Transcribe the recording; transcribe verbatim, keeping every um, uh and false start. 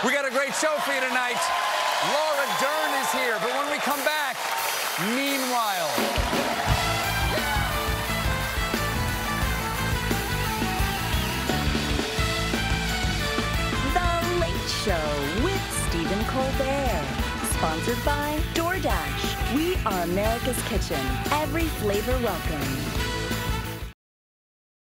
We got a great show for you tonight. Laura Dern is here, but when we come back, meanwhile. The Late Show with Stephen Colbert. Sponsored by DoorDash. We are America's Kitchen. Every flavor welcome.